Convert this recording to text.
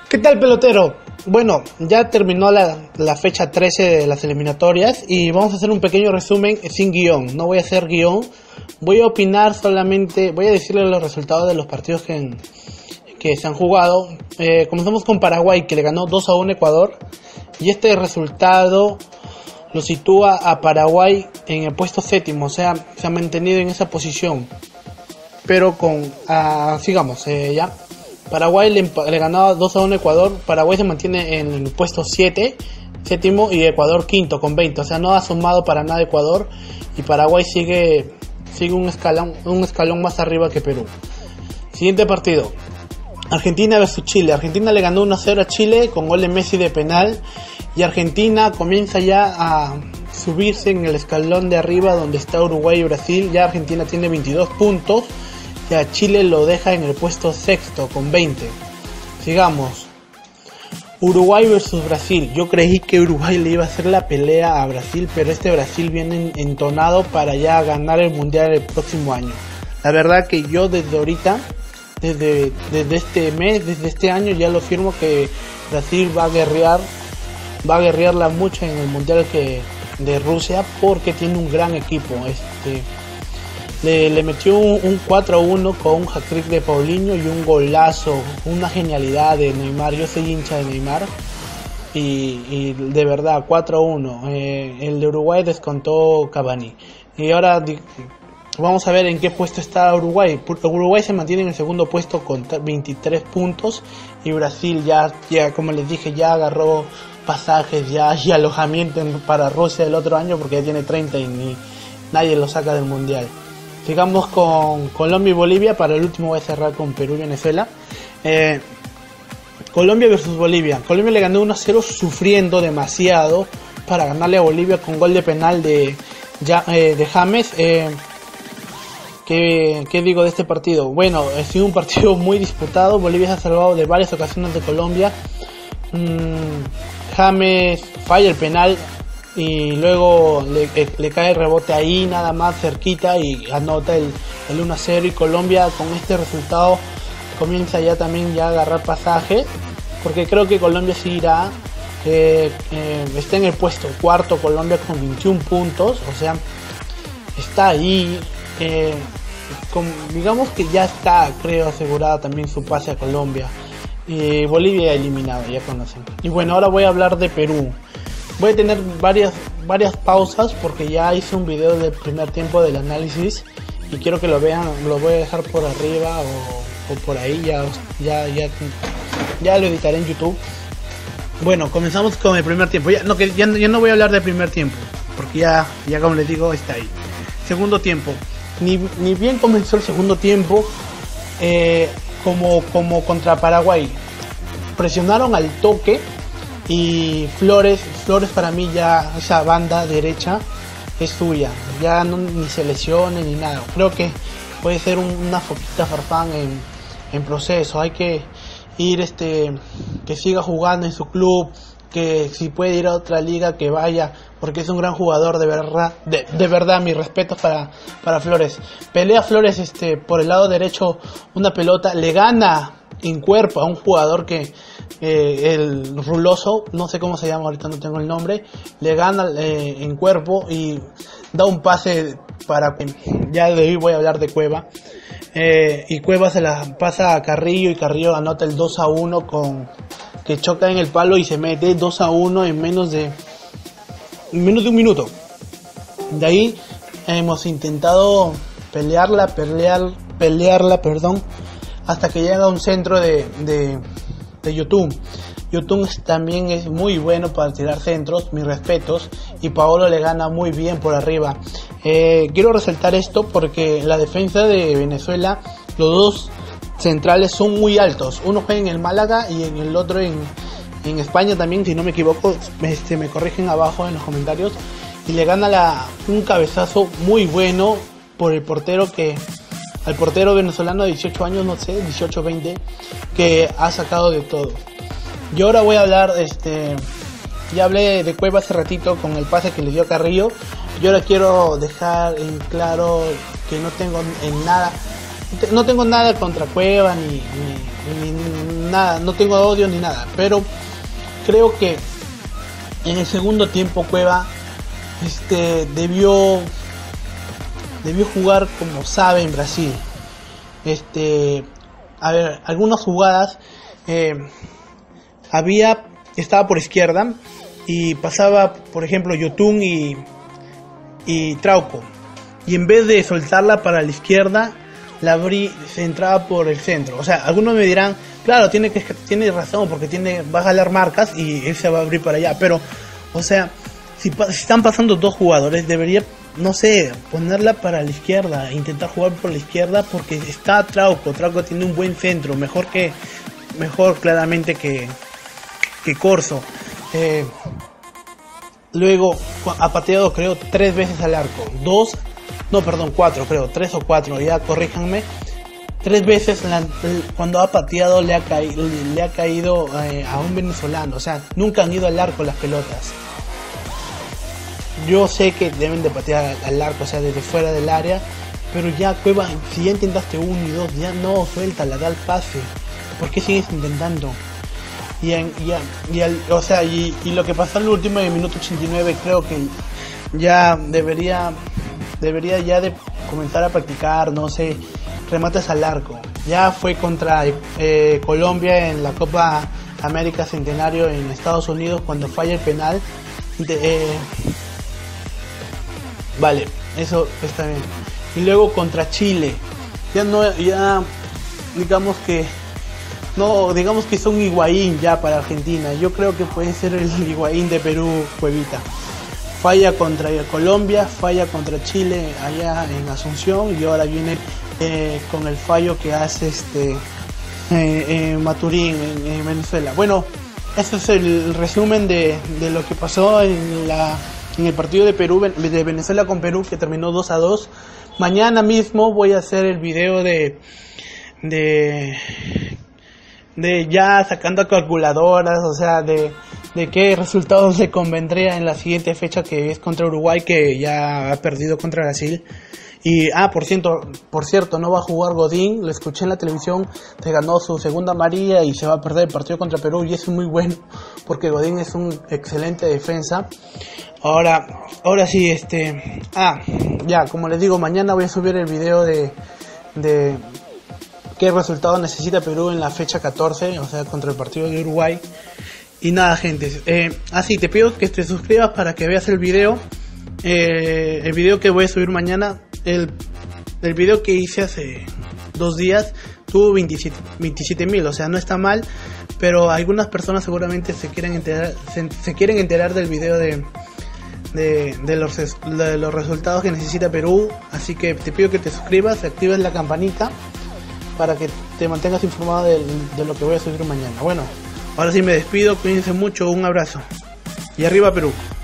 ¿Qué tal, pelotero? Bueno, ya terminó la fecha 13 de las eliminatorias y vamos a hacer un pequeño resumen sin guión. No voy a hacer guión, voy a opinar solamente, voy a decirles los resultados de los partidos que se han jugado. Comenzamos con Paraguay, que le ganó 2-1 a Ecuador, y este resultado lo sitúa a Paraguay en el puesto séptimo, o sea, se ha mantenido en esa posición. Pero sigamos, ya. Paraguay le ganaba 2-1 a Ecuador. Paraguay se mantiene en el puesto séptimo, y Ecuador quinto con 20. O sea, no ha sumado para nada Ecuador, y Paraguay sigue un escalón más arriba que Perú. Siguiente partido, Argentina versus Chile. Argentina le ganó 1-0 a Chile con gol de Messi de penal, y Argentina comienza ya a subirse en el escalón de arriba donde está Uruguay y Brasil. Ya Argentina tiene 22 puntos. Ya Chile lo deja en el puesto sexto con 20. Sigamos. Uruguay versus Brasil. Yo creí que Uruguay le iba a hacer la pelea a Brasil, pero este Brasil viene entonado para ya ganar el mundial el próximo año. La verdad que yo desde ahorita, desde este mes, desde este año, ya lo firmo que Brasil va a guerrearla mucho en el mundial de Rusia, porque tiene un gran equipo. Le metió un 4-1 con un hat-trick de Paulinho y un golazo, una genialidad de Neymar. Yo soy hincha de Neymar y de verdad 4-1. El de Uruguay descontó Cavani. Y ahora vamos a ver en qué puesto está Uruguay. Uruguay se mantiene en el segundo puesto con 23 puntos, y Brasil ya como les dije, ya agarró pasajes y alojamiento para Rusia el otro año, porque ya tiene 30 y nadie lo saca del mundial. Sigamos con Colombia y Bolivia. Para el último voy a cerrar con Perú y Venezuela. Colombia versus Bolivia. Colombia le ganó 1-0 sufriendo demasiado para ganarle a Bolivia con gol de penal de James. ¿Qué digo de este partido? Bueno, ha sido un partido muy disputado. Bolivia se ha salvado de varias ocasiones de Colombia. James falla el penal y luego le cae el rebote ahí, nada más cerquita, y anota el 1-0. Y Colombia con este resultado comienza ya también a agarrar pasaje, porque creo que Colombia sí irá. Está en el puesto cuarto Colombia con 21 puntos, o sea, está ahí. Digamos que ya está, creo, asegurada también su pase a Colombia. Bolivia eliminado, ya conocen. Y bueno, ahora voy a hablar de Perú. Voy a tener varias pausas porque ya hice un video del primer tiempo del análisis y quiero que lo vean. Lo voy a dejar por arriba o por ahí, ya lo editaré en YouTube. Bueno, comenzamos con el primer tiempo. Ya no voy a hablar del primer tiempo porque ya como les digo, está ahí. Segundo tiempo. Ni bien comenzó el segundo tiempo, como contra Paraguay. Presionaron al toque, y Flores para mí ya esa banda derecha es suya. Ya ni se lesione ni nada. Creo que puede ser una foquita Farfán en proceso. Hay que ir que siga jugando en su club, que si puede ir a otra liga que vaya, porque es un gran jugador, de verdad, mis respetos para Flores. Pelea Flores por el lado derecho una pelota, le gana en cuerpo a un jugador que el Ruloso, no sé cómo se llama, ahorita no tengo el nombre, le gana en cuerpo y da un pase ya de hoy voy a hablar de Cueva, y Cueva se la pasa a Carrillo, y Carrillo anota el 2-1 que choca en el palo y se mete 2-1 en menos de un minuto. De ahí hemos intentado pelearla, hasta que llega un centro de Yotun. Yotun también es muy bueno para tirar centros, mis respetos, y Paolo le gana muy bien por arriba. Quiero resaltar esto porque la defensa de Venezuela, los dos centrales son muy altos. Uno juega en el Málaga y en el otro en España también, si no me equivoco. Me corrigen abajo en los comentarios. Y le gana un cabezazo muy bueno por el portero al portero venezolano de 18 años, no sé, 18 20, que ha sacado de todo. Yo ahora voy a hablar, ya hablé de Cueva hace ratito con el pase que le dio a Carrillo. Yo ahora quiero dejar en claro que no tengo nada contra Cueva ni nada, no tengo odio ni nada, pero creo que en el segundo tiempo Cueva debió jugar como sabe en Brasil. A ver, algunas jugadas estaba por izquierda y pasaba, por ejemplo, Yotun y Trauco, y en vez de soltarla para la izquierda, se entraba por el centro. O sea, algunos me dirán, claro, tiene razón, porque va a jalar marcas y él se va a abrir para allá, pero, o sea, si están pasando dos jugadores, debería, no sé, ponerla para la izquierda, intentar jugar por la izquierda, porque está Trauco tiene un buen centro, mejor claramente que Corso. Luego ha pateado, creo, 3 veces al arco, 4, creo, 3 o 4, ya corríjanme. 3 veces cuando ha pateado le ha caído a un venezolano. O sea, nunca han ido al arco las pelotas. Yo sé que deben de patear al arco, o sea, desde fuera del área, pero ya Cueva, si ya intentaste 1 y 2, ya no, suéltala, da el pase. ¿Por qué sigues intentando? Y lo que pasó en el último minuto 89, creo que ya debería ya de comenzar a practicar, no sé, remates al arco. Ya fue contra Colombia en la Copa América Centenario en Estados Unidos cuando falla el penal. Vale, eso está bien. Y luego contra Chile, digamos que es un Higuaín ya para Argentina. Yo creo que puede ser el Higuaín de Perú, Cuevita. Falla contra Colombia, falla contra Chile allá en Asunción, y ahora viene con el fallo que hace Maturín en Venezuela. Bueno, ese es el resumen de lo que pasó en el partido de Venezuela con Perú, que terminó 2-2. Mañana mismo voy a hacer el video de ya sacando calculadoras, o sea, de qué resultados se convendría en la siguiente fecha, que es contra Uruguay, que ya ha perdido contra Brasil. Y por cierto, no va a jugar Godín, lo escuché en la televisión, se ganó su segunda amarilla y se va a perder el partido contra Perú, y eso es muy bueno porque Godín es un excelente defensa. Ahora sí, ya, como les digo, mañana voy a subir el video de qué resultado necesita Perú en la fecha 14, o sea, contra el partido de Uruguay. Y nada, gente, te pido que te suscribas para que veas el video que voy a subir mañana. El video que hice hace 2 días tuvo 27,000, o sea, no está mal, pero algunas personas seguramente se quieren enterar del video de los resultados que necesita Perú. Así que te pido que te suscribas, actives la campanita para que te mantengas informado de lo que voy a subir mañana. Bueno, ahora sí me despido, cuídense mucho, un abrazo y arriba Perú.